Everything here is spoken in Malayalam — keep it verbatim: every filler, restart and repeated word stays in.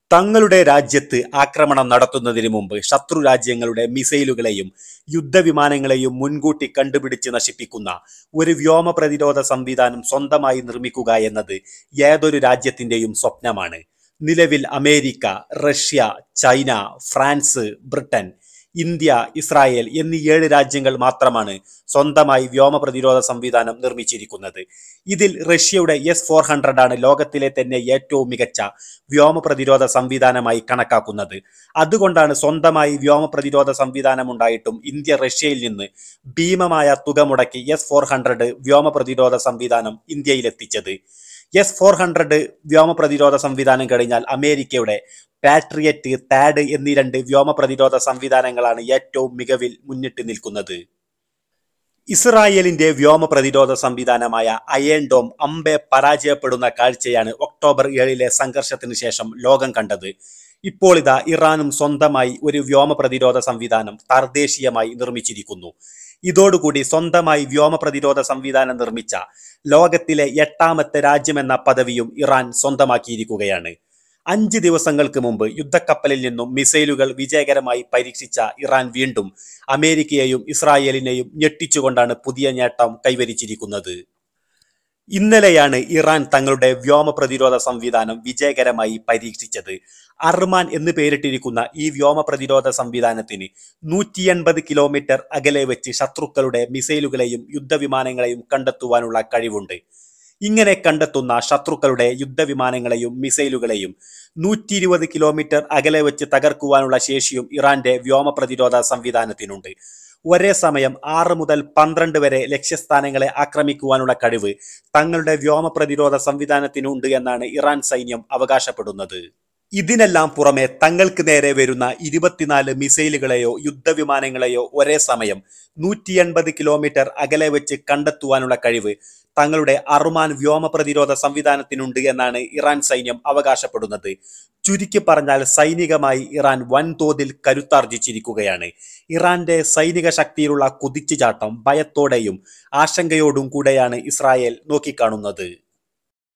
തങ്ങളുടെ രാജ്യത്ത് ആക്രമണം നടത്തുന്നതിന് മുമ്പ് ശത്രു രാജ്യങ്ങളുടെ മിസൈലുകളെയും യുദ്ധവിമാനങ്ങളെയും മുൻകൂട്ടി കണ്ടുപിടിച്ച് നശിപ്പിക്കുന്ന ഒരു വ്യോമ പ്രതിരോധ സംവിധാനം സ്വന്തമായി നിർമ്മിക്കുക എന്നത് ഏതൊരു രാജ്യത്തിന്റെയും സ്വപ്നമാണ്. നിലവിൽ America, Russia, China, France, Britain, India, Israel എന്നീ ഏഴ് രാജ്യങ്ങൾ മാത്രമാണ് സ്വന്തമായി വ്യോമ പ്രതിരോധ സംവിധാനം നിർമ്മിച്ചിരിക്കുന്നത്. ഇതിൽ റഷ്യയുടെ എസ് ഫോർ ഹൺഡ്രഡ് ആണ് ലോകത്തിലെ തന്നെ ഏറ്റവും മികച്ച വ്യോമ പ്രതിരോധ സംവിധാനമായി കണക്കാക്കുന്നത്. അതുകൊണ്ടാണ് സ്വന്തമായി വ്യോമ പ്രതിരോധ സംവിധാനം ഉണ്ടായിട്ടും ഇന്ത്യ റഷ്യയിൽ നിന്ന് ഭീമമായ തുക മുടക്കി എസ് ഫോർ ഹൺഡ്രഡ് വ്യോമ പ്രതിരോധ സംവിധാനം ഇന്ത്യയിലെത്തിച്ചത്. എസ് ഫോർ ഹൺഡ്രഡ് വ്യോമ പ്രതിരോധ സംവിധാനം കഴിഞ്ഞാൽ അമേരിക്കയുടെ പാട്രിയറ്റ്, താഡ് എന്നീ രണ്ട് വ്യോമ പ്രതിരോധ സംവിധാനങ്ങളാണ് ഏറ്റവും മികവിൽ മുന്നിട്ട് നിൽക്കുന്നത്. ഇസ്രായേലിന്റെ വ്യോമ പ്രതിരോധ സംവിധാനമായ അയൺ ഡോം അമ്പെ പരാജയപ്പെടുന്ന കാഴ്ചയാണ് ഒക്ടോബർ ഏഴിലെ സംഘർഷത്തിന് ശേഷം ലോകം കണ്ടത്. ഇപ്പോൾ ഇതാ ഇറാനും സ്വന്തമായി ഒരു വ്യോമ പ്രതിരോധ സംവിധാനം തദ്ദേശീയമായി നിർമ്മിച്ചിരിക്കുന്നു. ഇതോടുകൂടി സ്വന്തമായി വ്യോമ പ്രതിരോധ സംവിധാനം നിർമ്മിച്ച ലോകത്തിലെ എട്ടാമത്തെ രാജ്യമെന്ന പദവിയും ഇറാൻ സ്വന്തമാക്കിയിരിക്കുകയാണ്. അഞ്ച് ദിവസങ്ങൾക്ക് മുമ്പ് യുദ്ധക്കപ്പലിൽ നിന്നും മിസൈലുകൾ വിജയകരമായി പരീക്ഷിച്ച ഇറാൻ വീണ്ടും അമേരിക്കയെയും ഇസ്രായേലിനെയും ഞെട്ടിച്ചുകൊണ്ടാണ് പുതിയ നേട്ടം കൈവരിച്ചിരിക്കുന്നത്. ഇന്നലെയാണ് ഇറാൻ തങ്ങളുടെ വ്യോമ പ്രതിരോധ സംവിധാനം വിജയകരമായി പരീക്ഷിച്ചത്. അർമാൻ എന്ന് പേരിട്ടിരിക്കുന്ന ഈ വ്യോമ പ്രതിരോധ സംവിധാനത്തിന് നൂറ്റി എൺപത് കിലോമീറ്റർ അകലെ വെച്ച് ശത്രുക്കളുടെ മിസൈലുകളെയും യുദ്ധവിമാനങ്ങളെയും കണ്ടെത്തുവാനുള്ള കഴിവുണ്ട്. ഇങ്ങനെ കണ്ടെത്തുന്ന ശത്രുക്കളുടെ യുദ്ധവിമാനങ്ങളെയും മിസൈലുകളെയും നൂറ്റി ഇരുപത് കിലോമീറ്റർ അകലെ വെച്ച് തകർക്കുവാനുള്ള ശേഷിയും ഇറാന്റെ വ്യോമ പ്രതിരോധ സംവിധാനത്തിനുണ്ട്. ഒരേ സമയം ആറ് മുതൽ പന്ത്രണ്ട് വരെ ലക്ഷ്യസ്ഥാനങ്ങളെ ആക്രമിക്കുവാനുള്ള കഴിവ് തങ്ങളുടെ വ്യോമ പ്രതിരോധ സംവിധാനത്തിനുണ്ട് എന്നാണ് ഇറാൻ സൈന്യം അവകാശപ്പെടുന്നത്. ഇതിനെല്ലാം പുറമെ തങ്ങൾക്ക് നേരെ വരുന്ന ഇരുപത്തിനാല് മിസൈലുകളെയോ യുദ്ധവിമാനങ്ങളെയോ ഒരേ സമയം നൂറ്റി എൺപത് കിലോമീറ്റർ അകലെ വെച്ച് കണ്ടെത്തുവാനുള്ള കഴിവ് തങ്ങളുടെ അർമാൻ വ്യോമ പ്രതിരോധ സംവിധാനത്തിനുണ്ട് എന്നാണ് ഇറാൻ സൈന്യം അവകാശപ്പെടുന്നത്. ചുരുക്കി പറഞ്ഞാൽ സൈനികമായി ഇറാൻ വൻതോതിൽ കരുത്താർജിച്ചിരിക്കുകയാണ്. ഇറാന്റെ സൈനിക ശക്തിയിലുള്ള കുതിച്ചുചാട്ടം ഭയത്തോടെയും ആശങ്കയോടും കൂടെയാണ് ഇസ്രായേൽ നോക്കിക്കാണുന്നത്.